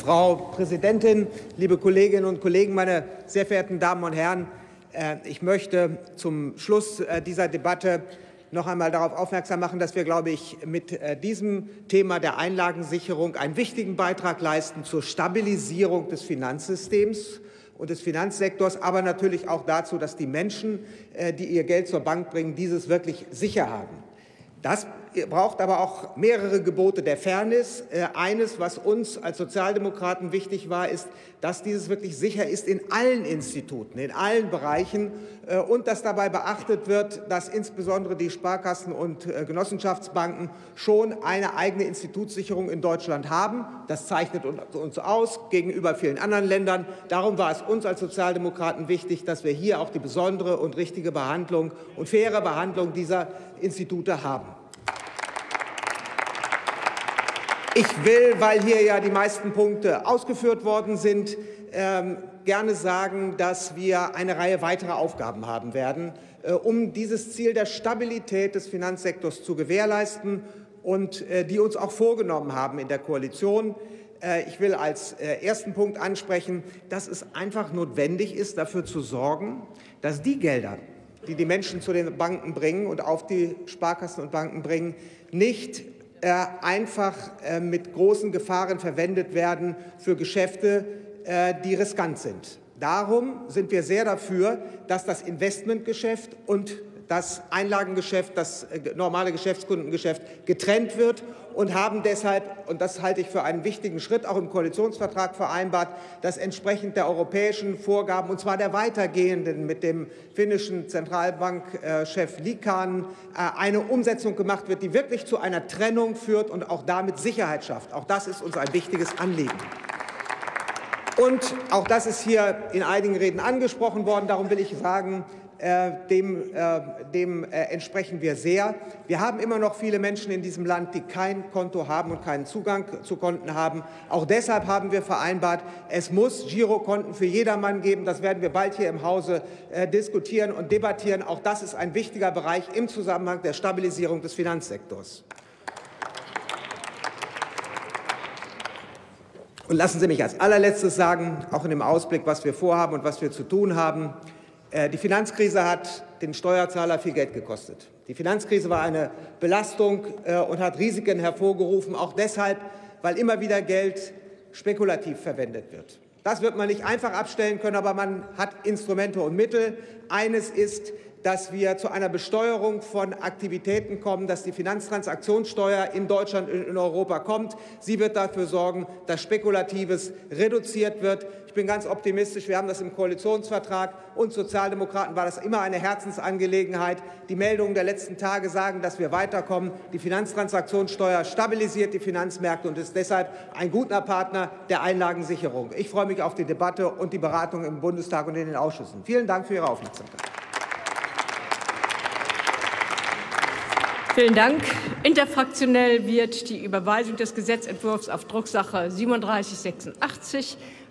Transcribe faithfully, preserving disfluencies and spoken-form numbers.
Frau Präsidentin, liebe Kolleginnen und Kollegen, meine sehr verehrten Damen und Herren! Ich möchte zum Schluss dieser Debatte noch einmal darauf aufmerksam machen, dass wir, glaube ich, mit diesem Thema der Einlagensicherung einen wichtigen Beitrag leisten zur Stabilisierung des Finanzsystems und des Finanzsektors, aber natürlich auch dazu, dass die Menschen, die ihr Geld zur Bank bringen, dieses wirklich sicher haben. Das braucht aber auch mehrere Gebote der Fairness. Eines, was uns als Sozialdemokraten wichtig war, ist, dass dieses wirklich sicher ist in allen Instituten, in allen Bereichen und dass dabei beachtet wird, dass insbesondere die Sparkassen und Genossenschaftsbanken schon eine eigene Institutssicherung in Deutschland haben. Das zeichnet uns aus gegenüber vielen anderen Ländern. Darum war es uns als Sozialdemokraten wichtig, dass wir hier auch die besondere und richtige Behandlung und faire Behandlung dieser Institute haben. Ich will, weil hier ja die meisten Punkte ausgeführt worden sind, ähm, gerne sagen, dass wir eine Reihe weiterer Aufgaben haben werden, äh, um dieses Ziel der Stabilität des Finanzsektors zu gewährleisten und äh, die uns auch vorgenommen haben in der Koalition. Äh, ich will als äh, ersten Punkt ansprechen, dass es einfach notwendig ist, dafür zu sorgen, dass die Gelder, die die Menschen zu den Banken bringen und auf die Sparkassen und Banken bringen, nicht äh, einfach äh, mit großen Gefahren verwendet werden für Geschäfte, äh, die riskant sind. Darum sind wir sehr dafür, dass das Investmentgeschäft und das Einlagengeschäft, das normale Geschäftskundengeschäft getrennt wird und haben deshalb, und das halte ich für einen wichtigen Schritt, auch im Koalitionsvertrag vereinbart, dass entsprechend der europäischen Vorgaben, und zwar der weitergehenden mit dem finnischen Zentralbankchef Liikanen, eine Umsetzung gemacht wird, die wirklich zu einer Trennung führt und auch damit Sicherheit schafft. Auch das ist uns ein wichtiges Anliegen. Und auch das ist hier in einigen Reden angesprochen worden. Darum will ich sagen, Äh, dem, äh, dem äh, entsprechen wir sehr. Wir haben immer noch viele Menschen in diesem Land, die kein Konto haben und keinen Zugang zu Konten haben. Auch deshalb haben wir vereinbart, es muss Girokonten für jedermann geben. Das werden wir bald hier im Hause äh, diskutieren und debattieren. Auch das ist ein wichtiger Bereich im Zusammenhang der Stabilisierung des Finanzsektors. Und lassen Sie mich als allerletztes sagen, auch in dem Ausblick, was wir vorhaben und was wir zu tun haben: Die Finanzkrise hat den Steuerzahler viel Geld gekostet. Die Finanzkrise war eine Belastung und hat Risiken hervorgerufen, auch deshalb, weil immer wieder Geld spekulativ verwendet wird. Das wird man nicht einfach abstellen können, aber man hat Instrumente und Mittel. Eines ist, dass wir zu einer Besteuerung von Aktivitäten kommen, dass die Finanztransaktionssteuer in Deutschland und in Europa kommt. Sie wird dafür sorgen, dass Spekulatives reduziert wird. Ich bin ganz optimistisch. Wir haben das im Koalitionsvertrag. Uns Sozialdemokraten war das immer eine Herzensangelegenheit. Die Meldungen der letzten Tage sagen, dass wir weiterkommen. Die Finanztransaktionssteuer stabilisiert die Finanzmärkte und ist deshalb ein guter Partner der Einlagensicherung. Ich freue mich auf die Debatte und die Beratung im Bundestag und in den Ausschüssen. Vielen Dank für Ihre Aufmerksamkeit. Vielen Dank. Interfraktionell wird die Überweisung des Gesetzentwurfs auf Drucksache siebenunddreißig sechsundachtzig